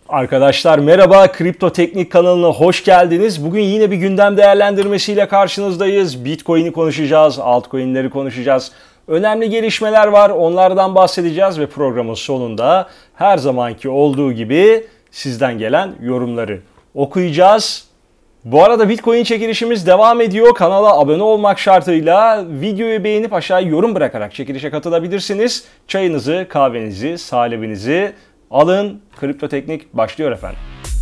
Arkadaşlar merhaba, Kripto Teknik kanalına hoş geldiniz. Bugün yine bir gündem değerlendirmesiyle karşınızdayız. Bitcoin'i konuşacağız, altcoin'leri konuşacağız. Önemli gelişmeler var, onlardan bahsedeceğiz ve programın sonunda her zamanki olduğu gibi sizden gelen yorumları okuyacağız. Bu arada Bitcoin çekilişimiz devam ediyor. Kanala abone olmak şartıyla videoyu beğenip aşağıya yorum bırakarak çekilişe katılabilirsiniz. Çayınızı, kahvenizi, salebinizi alın. Kripto Teknik başlıyor efendim.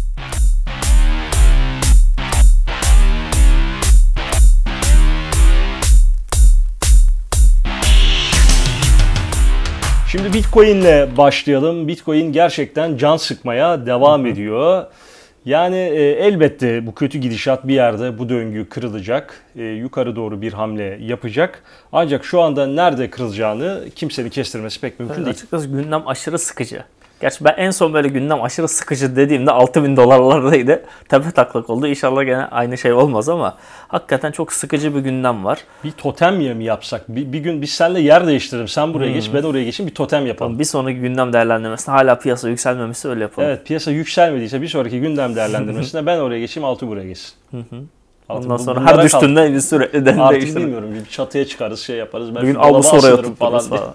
Şimdi Bitcoin'le başlayalım. Bitcoin gerçekten can sıkmaya devam ediyor. Yani elbette bu kötü gidişat bir yerde bu döngü kırılacak. Yukarı doğru bir hamle yapacak. Ancak şu anda nerede kırılacağını kimsenin kestirmesi pek mümkün değil. Açıkçası gündem aşırı sıkıcı. Gerçi ben en son böyle gündem aşırı sıkıcı dediğimde 6.000 dolarlardaydı. Tepe taklak oldu. İnşallah gene aynı şey olmaz ama hakikaten çok sıkıcı bir gündem var. Bir totem mi yapsak? Bir gün biz seninle yer değiştirelim. Sen buraya geç, ben oraya geçeyim. Bir totem yapalım. Tamam, bir sonraki gündem değerlendirmesinde hala piyasa yükselmemesi öyle yapalım. Evet, piyasa yükselmediyse bir sonraki gündem değerlendirmesinde ben oraya geçeyim, Altı buraya geçsin. Ondan sonra her düştüğünde bir sürekli değiştirelim. Artık bilmiyorum. Bir çatıya çıkarız, şey yaparız. Ben bugün avlusu oraya tuttururuz falan.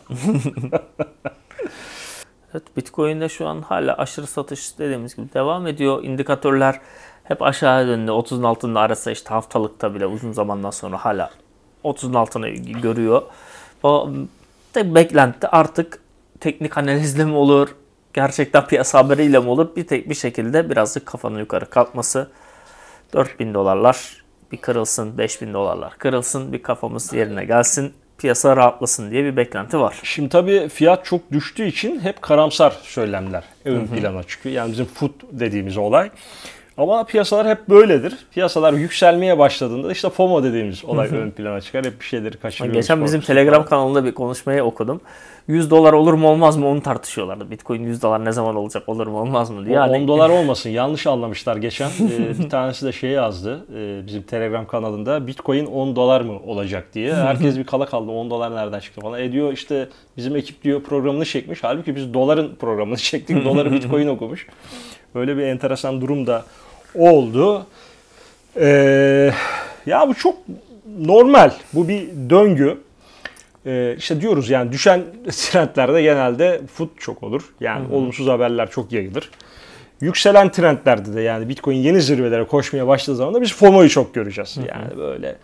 Evet, Bitcoin'de şu an hala aşırı satış dediğimiz gibi devam ediyor. İndikatörler hep aşağı yönde. 30'un altında arası işte haftalıkta bile uzun zamandan sonra hala 30'un altını görüyor. O tek beklenti artık teknik analizle mi olur, gerçekten piyasa haberiyle mi olur, bir şekilde birazcık kafanın yukarı kalkması. 4.000 dolarlar bir kırılsın, 5.000 dolarlar kırılsın, bir kafamız yerine gelsin, piyasa rahatlasın diye bir beklenti var. Şimdi tabii fiyat çok düştüğü için hep karamsar söylemler ön plana çıkıyor. Yani bizim FUD dediğimiz olay. Ama piyasalar hep böyledir. Piyasalar yükselmeye başladığında işte FOMO dediğimiz olay ön plana çıkar. Hep bir şeyleri kaçırıyoruz. Geçen bizim Telegram kanalında bir konuşmayı okudum. 100 dolar olur mu olmaz mı onu tartışıyorlardı. Bitcoin 100 dolar ne zaman olacak, olur mu olmaz mı diye. 10 dolar olmasın, yanlış anlamışlar geçen. Bir tanesi de şey yazdı bizim Telegram kanalında, Bitcoin 10 dolar mı olacak diye. Herkes bir kala kaldı, 10 dolar nereden çıktı falan. Diyor işte bizim ekip diyor programını çekmiş. Halbuki biz doların programını çektik. Doları Bitcoin okumuş. Böyle bir enteresan durum da oldu. Ya bu çok normal. Bu bir döngü. İşte diyoruz yani düşen trendlerde genelde FUD çok olur. Yani olumsuz haberler çok yayılır. Yükselen trendlerde de yani Bitcoin yeni zirvelere koşmaya başladığı zaman da biz FOMO'yu çok göreceğiz. Yani böyle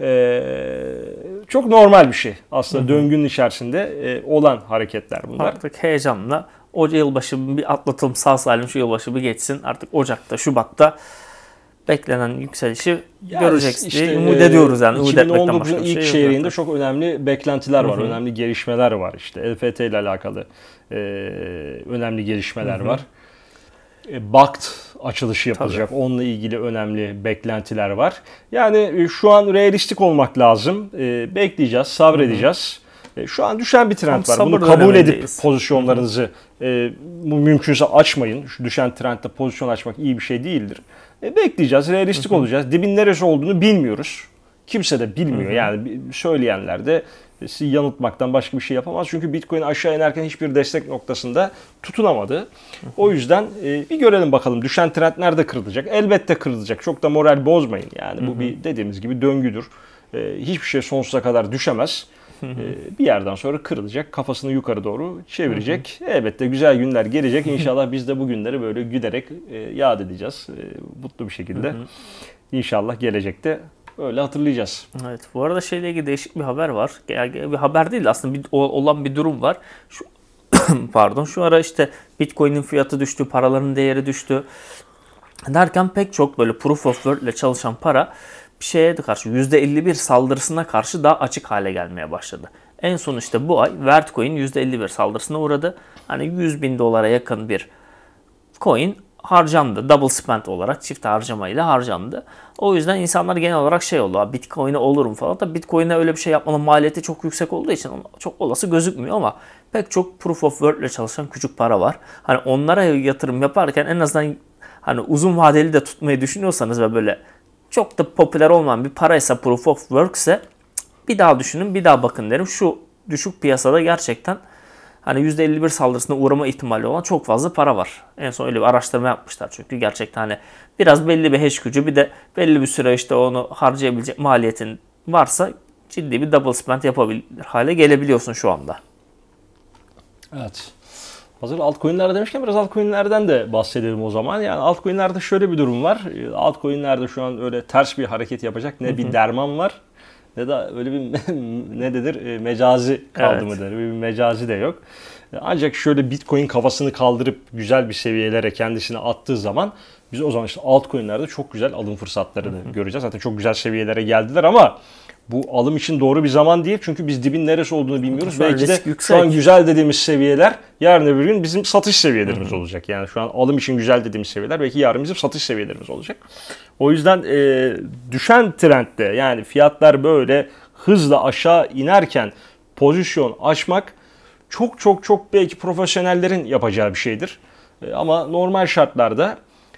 çok normal bir şey. Aslında döngünün içerisinde olan hareketler bunlar. Artık heyecanla o yılbaşı bir atlatalım, sağ salim şu yılbaşı bir geçsin. Artık Ocak'ta, Şubat'ta beklenen yükselişi göreceğiz diye umut ediyoruz yani. 2019'un ilk çeyreğinde çok önemli beklentiler var, önemli gelişmeler var. İşte EFT ile alakalı önemli gelişmeler var. BACT açılışı yapılacak. Tabii. Onunla ilgili önemli beklentiler var. Yani şu an realistik olmak lazım. Bekleyeceğiz, sabredeceğiz. Şu an düşen bir trend var. Bunu kabul edip pozisyonlarınızı mümkünse açmayın. Şu düşen trendde pozisyon açmak iyi bir şey değildir. Bekleyeceğiz, realistik olacağız. Dibin neresi olduğunu bilmiyoruz. Kimse de bilmiyor. Yani söyleyenler de sizi yanıltmaktan başka bir şey yapamaz. Çünkü Bitcoin aşağı inerken hiçbir destek noktasında tutunamadı. O yüzden bir görelim bakalım düşen trend nerede kırılacak. Elbette kırılacak. Çok da moral bozmayın. Yani bu bir dediğimiz gibi döngüdür. Hiçbir şey sonsuza kadar düşemez. Bir yerden sonra kırılacak, kafasını yukarı doğru çevirecek. Elbette güzel günler gelecek. İnşallah biz de bu günleri böyle gülerek yad edeceğiz. Mutlu bir şekilde. İnşallah gelecekte öyle hatırlayacağız. Evet, bu arada şeyle ilgili değişik bir haber var. Bir haber değil aslında, olan bir durum var. Pardon, şu ara işte Bitcoin'in fiyatı düştü, paraların değeri düştü derken pek çok böyle proof of work ile çalışan para bir şeye karşı %51 saldırısına karşı daha açık hale gelmeye başladı. En son işte bu ay Vertcoin %51 saldırısına uğradı. Hani 100.000 dolara yakın bir coin harcandı. Double spend olarak çift harcamayla harcandı. O yüzden insanlar genel olarak şey oldu. Bitcoin'e olur mu falan. Tabii Bitcoin'e öyle bir şey yapmanın maliyeti çok yüksek olduğu için çok olası gözükmüyor ama pek çok proof of work ile çalışan küçük para var. Hani onlara yatırım yaparken en azından hani uzun vadeli de tutmayı düşünüyorsanız ve böyle çok da popüler olmayan bir paraysa, proof of work ise bir daha düşünün, bir daha bakın derim. Şu düşük piyasada gerçekten hani %51 saldırısına uğrama ihtimali olan çok fazla para var. En son öyle bir araştırma yapmışlar çünkü gerçekten hani biraz belli bir hash gücü bir de belli bir süre işte onu harcayabilecek maliyetin varsa ciddi bir double spend yapabilir hale gelebiliyorsun şu anda. Evet. Hazır altcoin'ler demişken biraz altcoin'lerden de bahsedelim o zaman. Yani altcoin'lerde şöyle bir durum var. Altcoin'lerde şu an öyle ters bir hareket yapacak ne bir derman var ne de öyle bir ne dedir mecazi kaldı mı der. Bir mecazi de yok. Ancak şöyle Bitcoin kafasını kaldırıp güzel bir seviyelere kendisini attığı zaman biz o zaman işte altcoin'lerde çok güzel alım fırsatlarını göreceğiz. Zaten çok güzel seviyelere geldiler ama bu alım için doğru bir zaman değil. Çünkü biz dibin neresi olduğunu bilmiyoruz. Belki de şu an güzel dediğimiz seviyeler yarın öbür gün bizim satış seviyelerimiz olacak. Yani şu an alım için güzel dediğimiz seviyeler belki yarın bizim satış seviyelerimiz olacak. O yüzden düşen trendde yani fiyatlar böyle hızla aşağı inerken pozisyon açmak çok belki profesyonellerin yapacağı bir şeydir. Ama normal şartlarda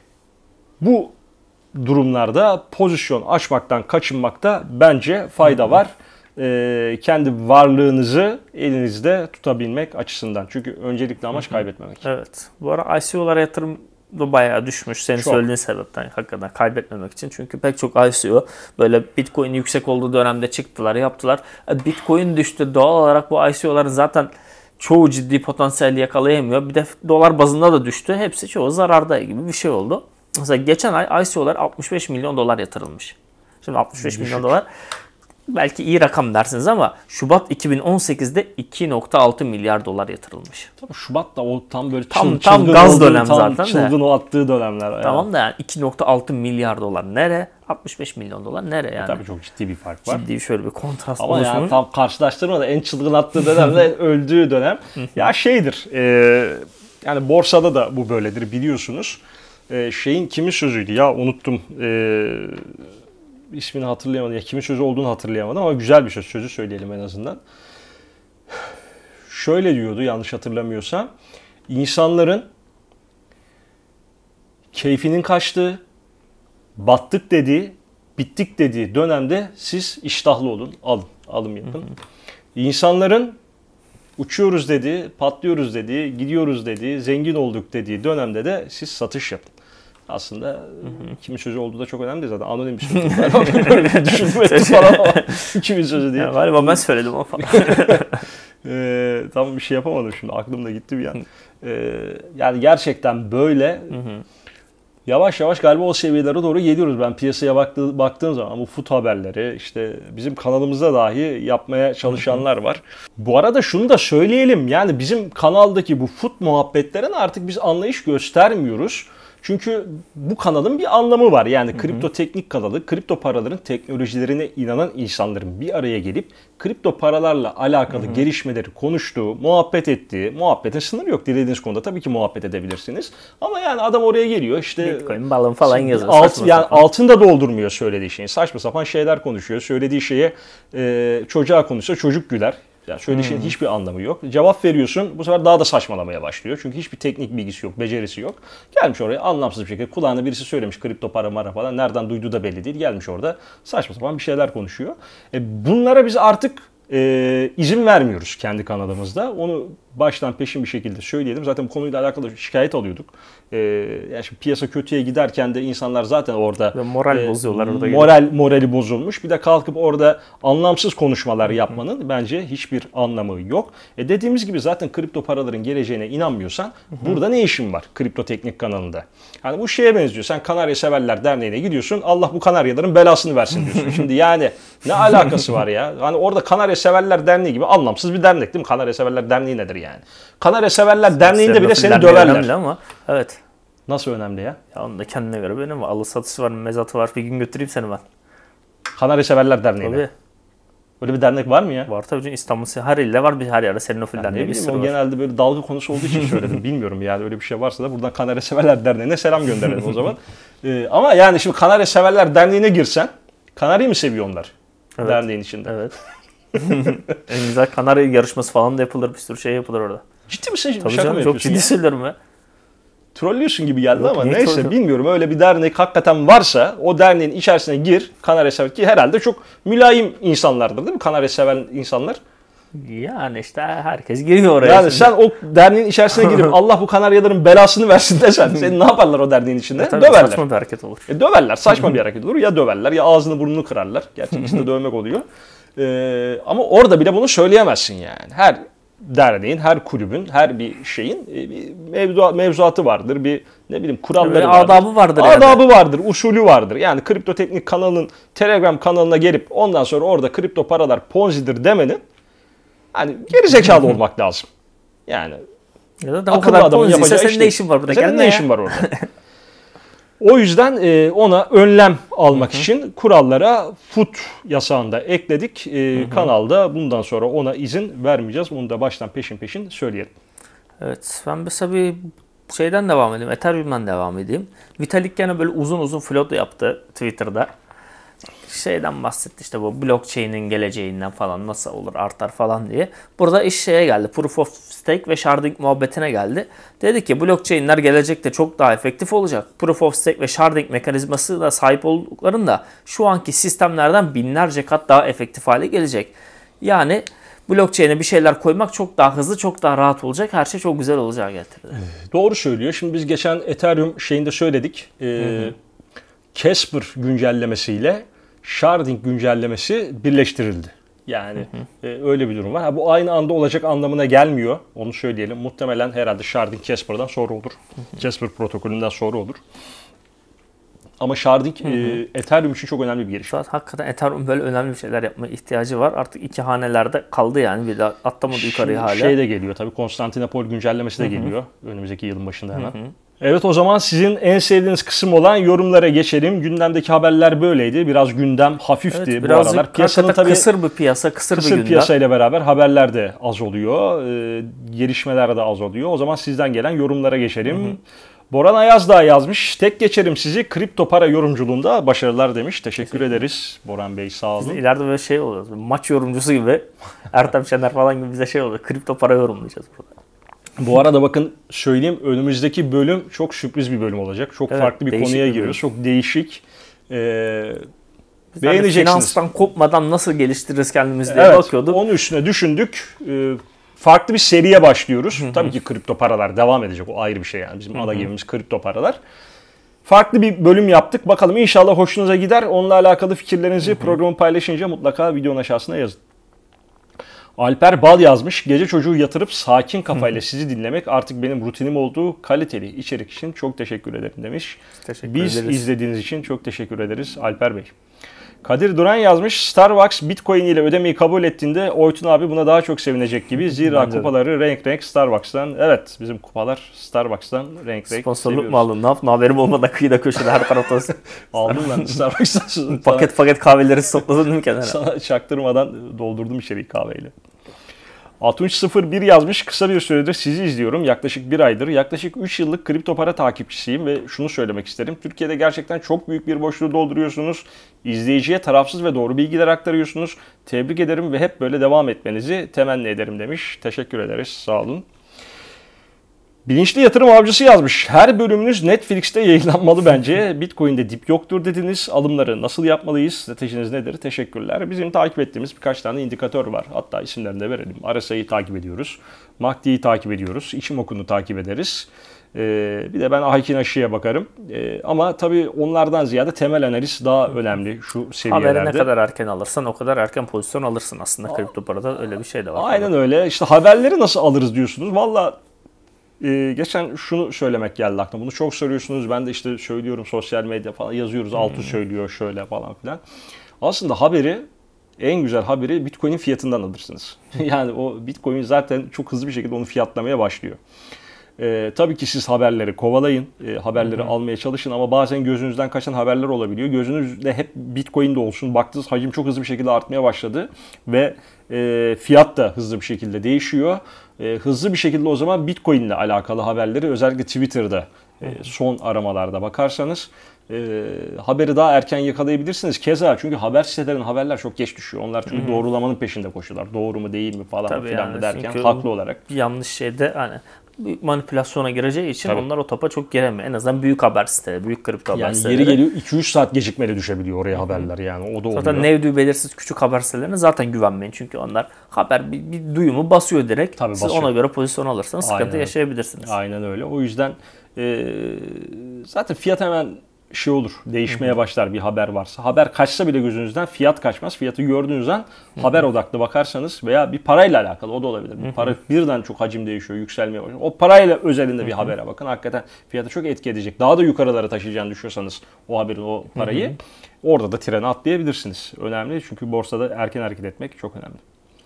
bu durumlarda pozisyon açmaktan kaçınmakta bence fayda var. Kendi varlığınızı elinizde tutabilmek açısından. Çünkü öncelikli amaç kaybetmemek. Evet. Bu ara ICO'lara yatırım da bayağı düşmüş. Senin söylediğin sebepten hakikaten kaybetmemek için. Çünkü pek çok ICO böyle Bitcoin yüksek olduğu dönemde çıktılar, yaptılar. Bitcoin düştü. Doğal olarak bu ICO'ların zaten çoğu ciddi potansiyel yakalayamıyor. Bir de dolar bazında da düştü. Hepsi çoğu zararda gibi bir şey oldu. Mesela geçen ay ICO'lar 65 milyon dolar yatırılmış. Şimdi 65 milyon dolar belki iyi rakam dersiniz ama Şubat 2018'de 2.6 milyar dolar yatırılmış. Tabii Şubat da o tam böyle tam gaz dönem zaten de. Çılgın o attığı dönemler. Yani. Tamam da yani 2.6 milyar dolar nere? 65 milyon dolar nere yani? Tabii çok ciddi bir fark var. Ciddi şöyle bir kontrast ama oluşmuş. yani tam karşılaştırmada en çılgın attığı dönemle öldüğü dönem. Ya şeydir yani borsada da bu böyledir biliyorsunuz. Şeyin kimin sözüydü ya unuttum. İsmini hatırlayamadım. Ya kimin sözü olduğunu hatırlayamadım ama güzel bir sözü söyleyelim en azından. Şöyle diyordu yanlış hatırlamıyorsam. İnsanların keyfinin kaçtığı, battık dediği, bittik dediği dönemde siz iştahlı olun, alım yapın. İnsanların uçuyoruz dediği, patlıyoruz dediği, gidiyoruz dediği, zengin olduk dediği dönemde de siz satış yapın. Aslında kimin sözü olduğu da çok önemli değil zaten. Anonim bir söz. Düşünmedim falan ama kimin sözü diye. Galiba ben söyledim o falan. Tam bir şey yapamadım şimdi. Aklım da gitti bir an. Yani gerçekten böyle yavaş yavaş galiba o seviyelere doğru geliyoruz. Ben piyasaya baktığım zaman bu food haberleri işte bizim kanalımızda dahi yapmaya çalışanlar var. Bu arada şunu da söyleyelim. Yani bizim kanaldaki bu food muhabbetlerine artık biz anlayış göstermiyoruz. Çünkü bu kanalın bir anlamı var. Yani kripto teknik kanalı, kripto paraların teknolojilerine inanan insanların bir araya gelip kripto paralarla alakalı gelişmeleri konuştuğu, muhabbet ettiği, muhabbetin sınırı yok. Dilediğiniz konuda tabii ki muhabbet edebilirsiniz. Ama yani adam oraya geliyor işte Bitcoin, balon falan yazıyor. Yani altında doldurmuyor söylediği şeyin. Saçma sapan şeyler konuşuyor. Söylediği şeye çocuğa konuşsa çocuk güler. Yani söylediği şeyin hiçbir anlamı yok. Cevap veriyorsun bu sefer daha da saçmalamaya başlıyor. Çünkü hiçbir teknik bilgisi yok, becerisi yok. Gelmiş oraya anlamsız bir şekilde kulağına birisi söylemiş kripto para mara falan. Nereden duyduğu da belli değil. Gelmiş orada saçma sapan bir şeyler konuşuyor. Bunlara biz artık izin vermiyoruz kendi kanalımızda. Onu baştan peşin bir şekilde söyleyelim. Zaten bu konuyla alakalı şikayet alıyorduk. Yani şimdi piyasa kötüye giderken de insanlar zaten orada ve moral bozuyorlar orada. Morali bozulmuş. Bir de kalkıp orada anlamsız konuşmalar yapmanın bence hiçbir anlamı yok. Dediğimiz gibi zaten kripto paraların geleceğine inanmıyorsan burada ne işin var kripto teknik kanalında? Yani bu şeye benziyor. Sen Kanarya Severler Derneği'ne gidiyorsun. Allah bu Kanaryaların belasını versin diyorsun. Şimdi yani ne alakası var ya? Hani orada Kanarya Severler Derneği gibi anlamsız bir dernek değil mi? Kanarya Severler Derneği nedir yani? Kanarya Severler Derneği'nde bile seni döverler. Ama evet. Nasıl önemli ya? Ya onun da kendine göre benim var. Alı satışı var, mezatı var. Bir gün götüreyim seni ben. Kanarya Severler Derneği'ne. Tabii. Öyle bir dernek var mı ya? Var tabii canım. İstanbul her ilde var. Her yerde Serenofil Derneği bir sürü var. Genelde böyle dalga konusu olduğu için söyledim. Bilmiyorum yani öyle bir şey varsa da buradan Kanarya Severler Derneği'ne selam gönderelim o zaman. Ama yani şimdi Kanarya Severler Derneği'ne girsen Kanarya'yı mı seviyor onlar? Evet. Derneğin içinde. Evet. En güzel Kanarya yarışması falan da yapılır. Bir sürü şey yapılır orada. Ciddi misin? Tabii şaka canım, çok ciddi söylüyorum ya. Trollüyorsun gibi geldi ama neyse bilmiyorum. Öyle bir dernek hakikaten varsa o derneğin içerisine gir. Kanarya sever ki herhalde çok mülayim insanlardır değil mi? Kanarya seven insanlar. Yani işte herkes giriyor oraya. Yani sen o derneğin içerisine girip Allah bu Kanaryaların belasını versin desen seni ne yaparlar o derneğin içinde? Döverler. Saçma bir hareket olur. Döverler. Saçma bir hareket olur. Ya döverler ya ağzını burnunu kırarlar. Gerçi ikisi de dövmek oluyor. Ama orada bile bunu söyleyemezsin yani. Her derneğin, her kulübün, her bir şeyin bir mevzuatı vardır. Bir ne bileyim kuralları vardır. Adabı vardır. Adabı vardır, usulü vardır. Yani Kripto Teknik kanalının Telegram kanalına gelip ondan sonra orada kripto paralar Ponzi'dir demenin hani geri zekalı olmak lazım. Yani ya da o kadar Ponzi ise senin ne işin var burada? Senin ne işin var orada? O yüzden ona önlem almak için kurallara FUT yasağında ekledik. Kanalda bundan sonra ona izin vermeyeceğiz. Bunu da baştan peşin söyleyelim. Evet, ben mesela bir şeyden devam edeyim. Ethereum'dan devam edeyim. Vitalik gene böyle uzun float yaptı Twitter'da. Şeyden bahsetti işte bu blockchain'in geleceğinden falan nasıl olur artar falan diye. Burada iş şeye geldi. Proof of Stake ve sharding muhabbetine geldi. Dedi ki blockchain'ler gelecekte çok daha efektif olacak. Proof of Stake ve sharding mekanizması da sahip olduklarında şu anki sistemlerden binlerce kat daha efektif hale gelecek. Yani blockchain'e bir şeyler koymak çok daha hızlı, çok daha rahat olacak. Her şey çok güzel olacağı getirdi. Doğru söylüyor. Şimdi biz geçen Ethereum şeyinde söyledik. Casper güncellemesiyle sharding güncellemesi birleştirildi. Yani öyle bir durum var. Bu aynı anda olacak anlamına gelmiyor. Onu söyleyelim. Muhtemelen herhalde sharding Casper'dan sonra olur. Casper protokolünden sonra olur. Ama sharding Ethereum için çok önemli bir gelişme. Hakikaten Ethereum böyle önemli bir şeyler yapmaya ihtiyacı var. Artık 2 hanelerde kaldı yani. Bir daha atlamadı yukarıya hala. Şey de geliyor tabii. Konstantinopol güncellemesi de geliyor. Önümüzdeki yılın başında hemen. Evet, o zaman sizin en sevdiğiniz kısım olan yorumlara geçelim. Gündemdeki haberler böyleydi. Biraz gündem hafifti evet, bu aralar. Piyasanın tabii kısır bir piyasa, kısır bir gündem. Piyasayla beraber haberler de az oluyor. Gelişmeler de az oluyor. O zaman sizden gelen yorumlara geçelim. Boran Ayazdağ yazmış. Tek geçerim sizi kripto para yorumculuğunda başarılar demiş. Teşekkür ederiz Boran Bey, sağ olun. İleride böyle şey oluyor. Maç yorumcusu gibi Ertem Şener falan gibi bize şey oluyor. Kripto para yorumlayacağız burada. Bu arada bakın söyleyeyim, önümüzdeki bölüm çok sürpriz bir bölüm olacak. Çok farklı bir konuya giriyoruz. Çok değişik. Beğeneceksiniz. Finanstan kopmadan nasıl geliştiririz kendimizi diye bakıyorduk. Onun üstüne düşündük. Farklı bir seriye başlıyoruz. Tabii ki kripto paralar devam edecek. O ayrı bir şey yani. Bizim ana gemimiz kripto paralar. Farklı bir bölüm yaptık. Bakalım inşallah hoşunuza gider. Onunla alakalı fikirlerinizi programı paylaşınca mutlaka videonun aşağısına yazın. Alper Bal yazmış. Gece çocuğu yatırıp sakin kafayla sizi dinlemek artık benim rutinim olduğu kaliteli içerik için çok teşekkür ederim demiş. Biz izlediğiniz için çok teşekkür ederiz Alper Bey. Kadir Duran yazmış. Starbucks Bitcoin ile ödemeyi kabul ettiğinde Oytun abi buna daha çok sevinecek gibi. Zira kupaları renk Starbucks'tan. Evet, bizim kupalar Starbucks'tan renk sponsorluk mu aldın? Ne yaptın? Haberim olmadan kıyıda köşede her tarafta. Aldım ben Starbucks'tan. paket kahveleri topladın değil mi kenara? Sana çaktırmadan doldurdum içeriği kahveyle. 6301 yazmış. Kısa bir süredir sizi izliyorum. Yaklaşık bir aydır. Yaklaşık 3 yıllık kripto para takipçisiyim ve şunu söylemek isterim. Türkiye'de gerçekten çok büyük bir boşluğu dolduruyorsunuz. İzleyiciye tarafsız ve doğru bilgiler aktarıyorsunuz. Tebrik ederim ve hep böyle devam etmenizi temenni ederim demiş. Teşekkür ederiz. Sağ olun. Bilinçli Yatırım Avcısı yazmış. Her bölümünüz Netflix'te yayınlanmalı bence. Bitcoin'de dip yoktur dediniz. Alımları nasıl yapmalıyız? Stratejiniz nedir? Teşekkürler. Bizim takip ettiğimiz birkaç tane indikatör var. Hatta isimlerini de verelim. RSI'yi takip ediyoruz. MACD'yi takip ediyoruz. İçimokunu takip ederiz. Bir de ben Ahikin Aşı'ya bakarım. Ama tabii onlardan ziyade temel analiz daha önemli şu seviyelerde. Haberi ne kadar erken alırsan o kadar erken pozisyon alırsın aslında kripto parada. Öyle bir şey de var. Aynen öyle. İşte haberleri nasıl alırız diyorsunuz. Valla geçen şunu söylemek geldi aklıma. Bunu çok soruyorsunuz. Ben de işte söylüyorum, sosyal medya falan yazıyoruz. Altı söylüyor şöyle falan filan. Aslında en güzel haberi Bitcoin'in fiyatından alırsınız. Yani o Bitcoin zaten çok hızlı bir şekilde onu fiyatlamaya başlıyor. Tabii ki siz haberleri kovalayın, haberleri almaya çalışın ama bazen gözünüzden kaçan haberler olabiliyor. Gözünüzde hep Bitcoin'de olsun. Baktınız hacim çok hızlı bir şekilde artmaya başladı ve fiyat da hızlı bir şekilde değişiyor. Hızlı bir şekilde o zaman Bitcoin ile alakalı haberleri özellikle Twitter'da son aramalarda bakarsanız haberi daha erken yakalayabilirsiniz. Keza çünkü haber sitelerinin haberler çok geç düşüyor. Onlar çünkü doğrulamanın peşinde koşuyorlar. Doğru mu değil mi falan filan mı derken haklı olarak. Bir yanlış şeyde hani büyük manipülasyona gireceği için Tabii. onlar o topa çok giremiyor. En azından büyük haber siteleri, büyük kripto haber Yani siteleri. yeri geliyor 2-3 saat gecikmeli düşebiliyor oraya haberler yani. O da oluyor. Zaten nevdü belirsiz küçük haber sitelerine zaten güvenmeyin. Çünkü onlar haber bir duyumu basıyor direkt. Tabii, Siz basıyor. ona göre pozisyon alırsanız sıkıntı Aynen. yaşayabilirsiniz. Aynen öyle. O yüzden zaten fiyat hemen olur. Değişmeye başlar bir haber varsa. Haber kaçsa bile gözünüzden fiyat kaçmaz. Fiyatı gördüğünüz an haber odaklı bakarsanız veya bir parayla alakalı o da olabilir. Bir para birden çok hacim değişiyor, yükselmeye başlıyor. O parayla özelinde bir habere bakın. Hakikaten fiyatı çok etki edecek. Daha da yukarılara taşıyacağını düşünüyorsanız o haberin o parayı orada da trene atlayabilirsiniz. Önemli çünkü borsada erken hareket etmek çok önemli.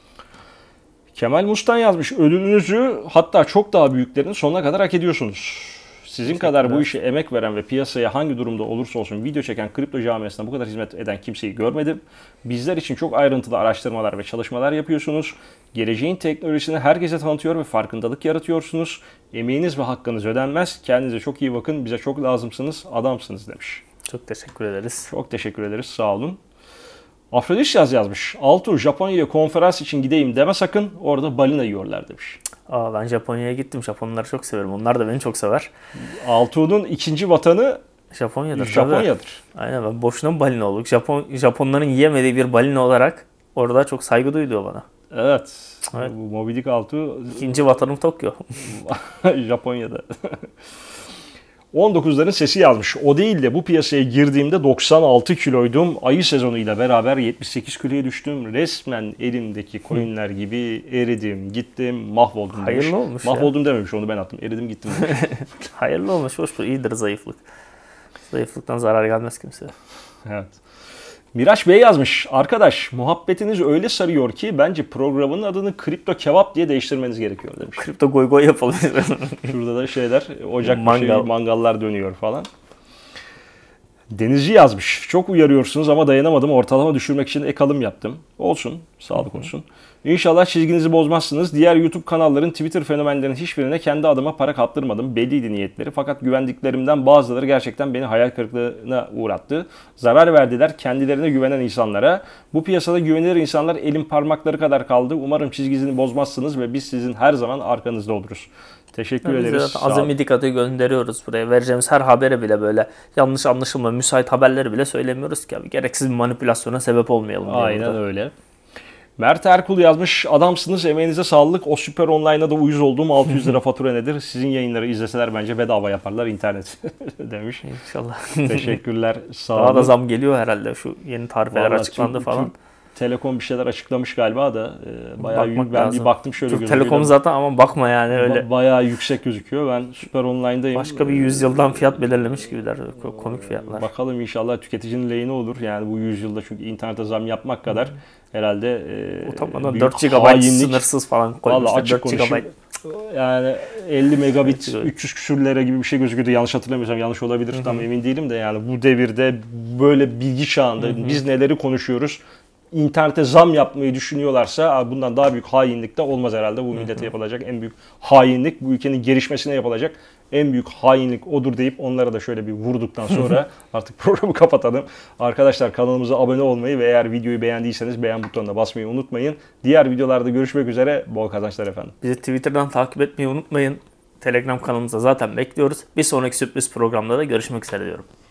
Kemal Mustan yazmış. Ödülünüzü hatta çok daha büyüklerini sonuna kadar hak ediyorsunuz. Sizin kadar bu işe emek veren ve piyasaya hangi durumda olursa olsun video çeken kripto camiasına bu kadar hizmet eden kimseyi görmedim. Bizler için çok ayrıntılı araştırmalar ve çalışmalar yapıyorsunuz. Geleceğin teknolojisini herkese tanıtıyor ve farkındalık yaratıyorsunuz. Emeğiniz ve hakkınız ödenmez. Kendinize çok iyi bakın. Bize çok lazımsınız. Adamsınız demiş. Çok teşekkür ederiz. Çok teşekkür ederiz. Sağ olun. Afrodisias yazmış. Altuğ Japonya'ya konferans için gideyim deme sakın. Orada balina yiyorlar demiş. Ben Japonya'ya gittim. Japonları çok severim. Onlar da beni çok sever. Altuğ'un ikinci vatanı Japonya'dır. Japonya'dır. Aynen, ben boşuna balina olduk. Japonların yiyemediği bir balina olarak orada çok saygı duyuyor bana. Evet. Evet. Bu Moby Dick Altuğ İkinci vatanım Tokyo. Japonya'da. 19'ların sesi yazmış. O değil de bu piyasaya girdiğimde 96 kiloydum. Ayı sezonuyla beraber 78 kiloya düştüm. Resmen elimdeki coinler gibi eridim, gittim, mahvoldum demiş. Hayırlı olmuş Mahvoldum dememiş, onu ben attım. Eridim gittim demiş. Hayırlı olmuş. Hoş, iyidir zayıflık. Zayıflıktan zarar gelmez kimseye. Evet. Miraç Bey yazmış. Arkadaş muhabbetiniz öyle sarıyor ki bence programın adını Kripto Kebap diye değiştirmeniz gerekiyor demiş. Kripto goy goy yapalım. Şurada da şeyler, ocak Mangal. mangallar dönüyor falan. Denizci yazmış. Çok uyarıyorsunuz ama dayanamadım. Ortalama düşürmek için ek alım yaptım. Olsun. Sağlık olsun. İnşallah çizginizi bozmazsınız. Diğer YouTube kanalların, Twitter fenomenlerinin hiçbirine kendi adıma para kaptırmadım. Belliydi niyetleri. Fakat güvendiklerimden bazıları gerçekten beni hayal kırıklığına uğrattı. Zarar verdiler kendilerine güvenen insanlara. Bu piyasada güvenilir insanlar elin parmakları kadar kaldı. Umarım çizginizi bozmazsınız ve biz sizin her zaman arkanızda oluruz. Teşekkür ederiz. Zaten azami dikkati gönderiyoruz buraya. Vereceğimiz her habere bile böyle yanlış anlaşılma, müsait haberleri bile söylemiyoruz ki abi. Gereksiz bir manipülasyona sebep olmayalım diye. Aynen burada. öyle. Mert Erkul yazmış. Adamsınız, emeğinize sağlık. O süper online'a da uyuz olduğum 600 lira fatura nedir? Sizin yayınları izleseler bence bedava yaparlar internet demiş. İnşallah. Teşekkürler. Sağ olun. Daha da zam geliyor herhalde. Şu yeni tarifeler Vallahi açıklandı falan. Telekom bir şeyler açıklamış galiba da bayağı Bakmak ben lazım. bir baktım şöyle Türk gözüküyor. Telekom zaten ama bakma yani öyle. Bayağı yüksek gözüküyor. Ben süper online'dayım. Başka bir yüzyıldan fiyat belirlemiş gibiler. Komik fiyatlar. Bakalım inşallah tüketicinin lehine olur. Yani bu yüzyılda çünkü internete zam yapmak kadar herhalde Utanmadan büyük 4 GB hainlik. sınırsız falan Vallahi koymuşlar. açık 4 GB. konuşayım. Yani 50 megabit Evet. 300 küsürlere gibi bir şey gözüküyordu. Yanlış hatırlamıyorsam, yanlış olabilir. Tam emin değilim de yani bu devirde böyle bilgi çağında biz neleri konuşuyoruz? İnternete zam yapmayı düşünüyorlarsa bundan daha büyük hainlik de olmaz herhalde. Bu millete yapılacak en büyük hainlik, bu ülkenin gelişmesine yapılacak en büyük hainlik odur deyip onlara da şöyle bir vurduktan sonra artık programı kapatalım. Arkadaşlar kanalımıza abone olmayı ve eğer videoyu beğendiyseniz beğen butonuna basmayı unutmayın. Diğer videolarda görüşmek üzere. Bol kazançlar efendim. Bizi Twitter'dan takip etmeyi unutmayın. Telegram kanalımıza zaten bekliyoruz. Bir sonraki sürpriz programda da görüşmek üzere diyorum.